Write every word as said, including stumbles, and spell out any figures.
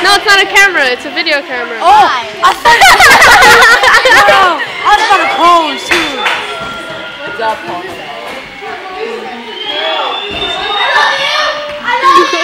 No, it's not a camera. It's a video camera. Oh, I thought it was I was about to pose too. What's up, pose? I love you. I love you.